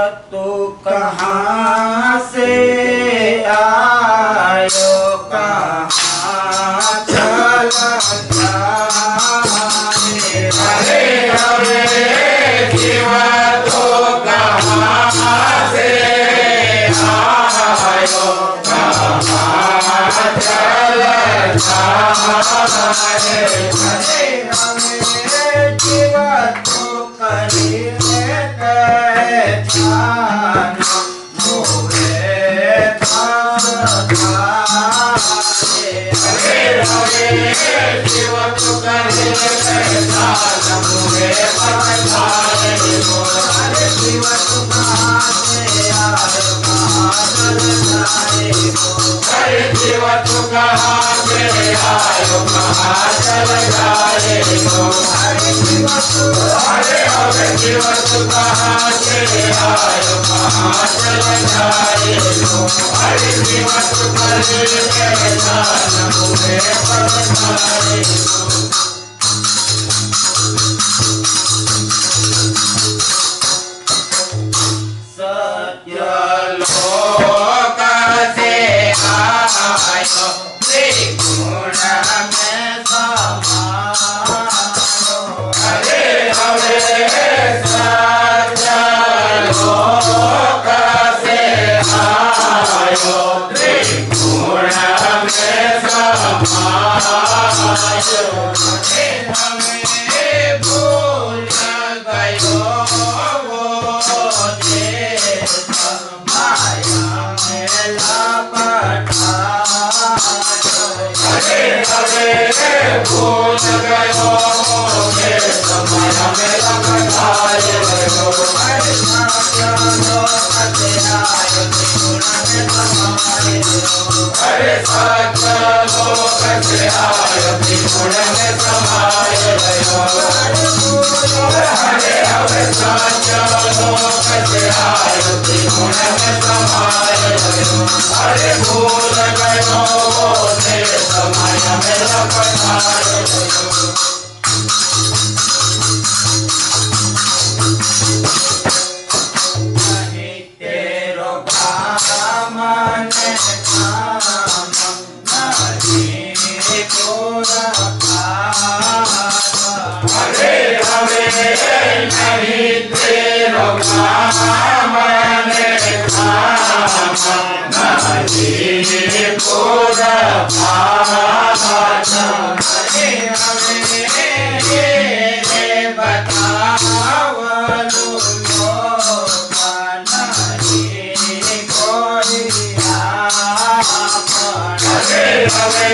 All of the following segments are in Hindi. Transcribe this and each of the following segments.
तो कहाँ से आयो कहाँ चला जाए। हरे हरे जीव तो कहाँ से आयो कहाँ चला जाए। हरे हरे जीव तो करीने ध्यान मोहे धारे। हरे हरे जीव तो करीने ध्यान मोहे धारे। हरे जीव तो कहाँ से आयो कहाँ चला जाए। हरे जीव तो कहाँ से आयो कहाँ चला जाए। हरे जीव तो हरे हरे जीव तो कहाँ से आयो कहाँ चला जाए। हरे जीव तो करीने ध्यान मोहे धारे। सत्यलोक से आयो त्रिगुण में समायो। हरे हरे सत्यलोक से आयो त्रिगुण में समायो। हरे हमें भूल गयो हरे हरे भूल गयो मोहे समय में लपटाए गयो। हरे सत्यलोक से आयो त्रिगुण में समायो। हरे सत्यलोक से आयो त्रिगुण में समायो। हरे हरे सत्यलोक से आयो त्रिगुण में समायो। हरे भूल गयो मोहे समय में लपटाए गयो। नहीं तेरो काम ने काम नहीं पूरा हरे हरे नहीं तेरो काम ने काम नहीं पूरा हरे हरे बतावलु हरे हरे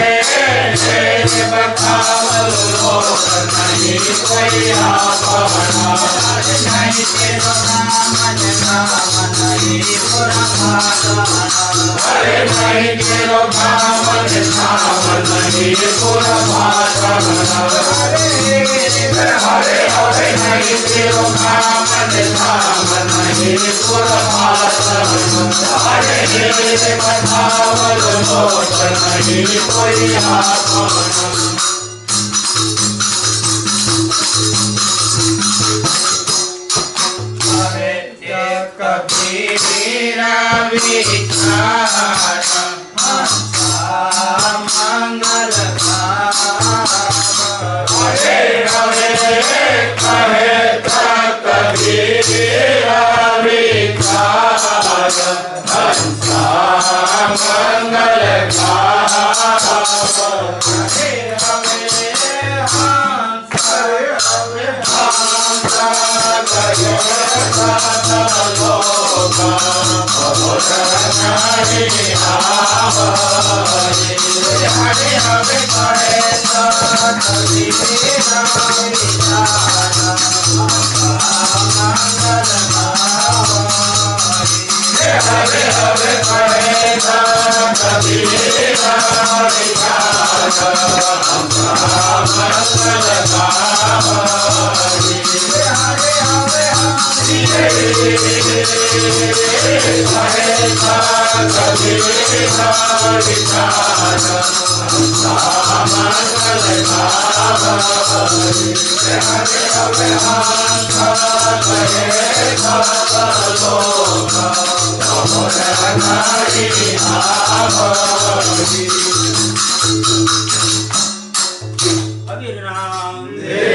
बतावलु नहीं कोई आपना। नहीं तेरो नाम नहीं पूरा हरे नहीं तेरो नाम नहीं पूरा हरे हरे हरे नहीं तेरो नाम नहीं पूरा हरे बतावलु नहीं कोई आपना। कबीरा विचार मंगल हरे हरे कहे कबीरा विचार मंगल हरे हरे अभिराम